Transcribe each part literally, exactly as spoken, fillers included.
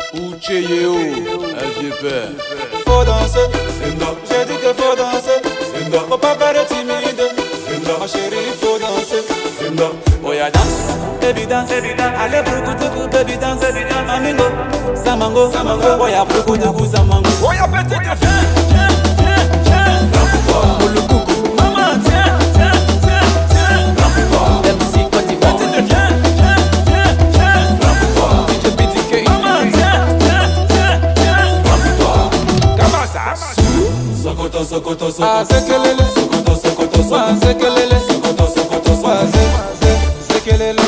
Ucheyeo, un vieux père. Faut danser, j'ai dit que faut danser. Faut pas faire de timide, ma chérie, faut danser. Oh ya danse, baby dance, allez beaucoup de coups, baby dance. Mamingo, samango, oh ya beaucoup de coups, samango. Oh ya petite, viens, viens, viens, viens. Oh le coucou, maman, tiens, tiens, tiens, tiens. M C Côte d'Ivoire. Petite, viens, viens, viens, viens. D J B D K, maman, tiens, tiens, tiens, tiens. Comment ça? Sokoto, sokoto, sokoto. Ah, c'est que les sokoto, sokoto, sokoto. Ah, c'est que les sokoto, sokoto, sokoto. Ah, c'est que les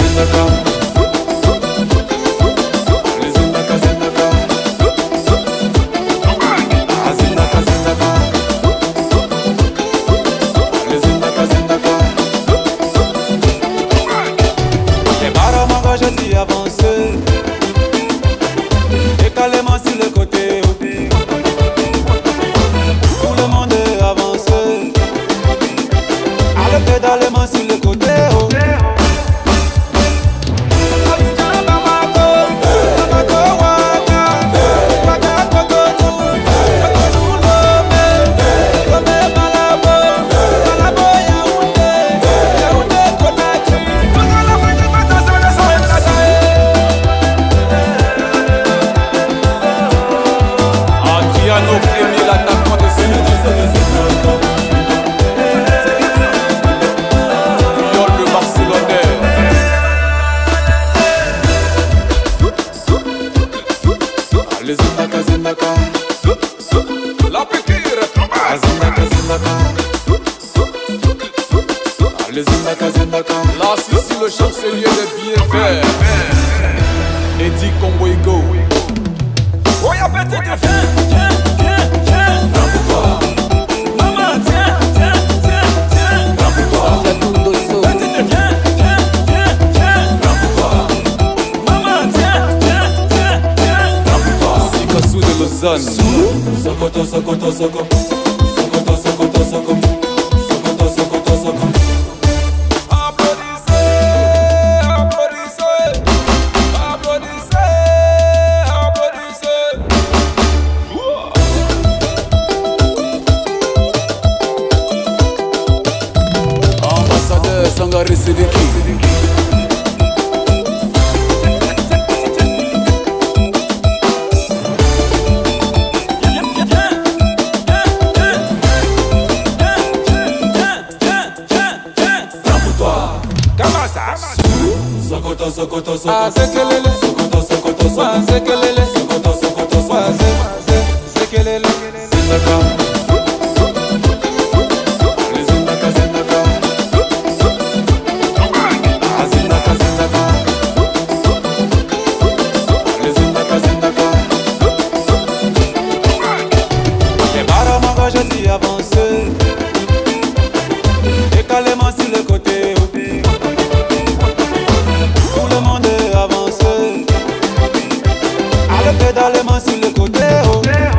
je dis avancer, décalement sur le côté. Tout le monde est avancé, allez pédalement sur le côté. La piqûre, là, si le chancelier est bien fait. Eddie Congo. Oh, y'a petite, viens, viens, viens, viens. Maman, tiens, tiens, tiens, tiens. Petite, viens, viens, viens, viens. Maman, tiens, tiens, tiens, tiens. Sikassou de Lausanne. Sokoto, sokoto, sokoto. Sokoto, sokoto, sokoto. Sokoto, sokoto, sokoto. Sangare Sidiki. Comment ça? Sokoto, sokoto, sokoto. Ah, c'est que les sokoto, sokoto, sokoto. Ah, c'est que les sokoto, sokoto, sokoto. Ah, c'est que les je dis avancer, décalement sur le côté. Tout le monde est avancé, allez pédalement sur le côté.